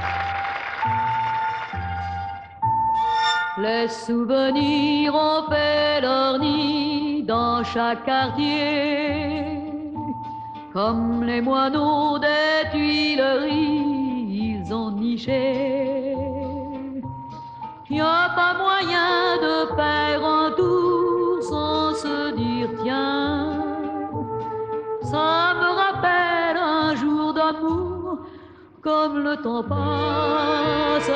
Les souvenirs ont fait leur nid dans chaque quartier, comme les moineaux des Tuileries, ils ont niché. Y a pas moyen de faire un tour sans se dire tiens, ça me rappelle un jour d'amour comme le temps passe.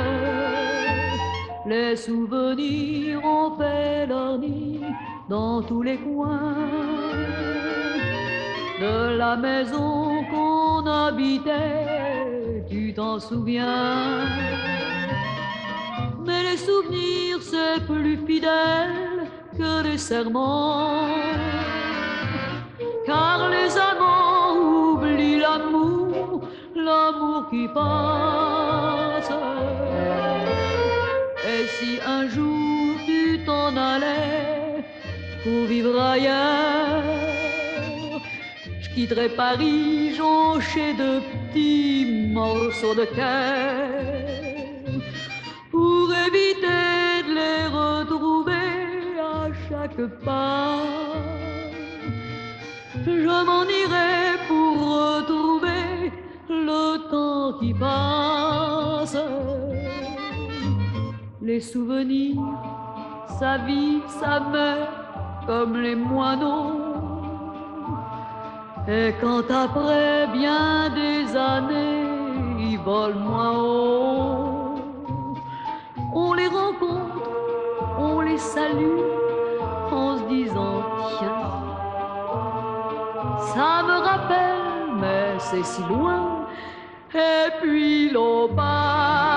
Les souvenirs ont fait leur nid dans tous les coins de la maison qu'on habitait, tu t'en souviens? Mais les souvenirs c'est plus fidèle que les serments, car les amants oublient l'amour, l'amour qui passe. Et si un jour tu t'en allais pour vivre ailleurs, je quitterai Paris jonché de petits morceaux de cœur pour éviter de les retrouver à chaque pas. Je m'en irai pour retrouver le temps qui passe. Les souvenirs, ça vit, ça meurt comme les moineaux. Et quand après bien des années, ils volent moins haut, on les rencontre, on les salue en se disant tiens, ça me rappelle, mais c'est si loin. Et puis l'eau passe.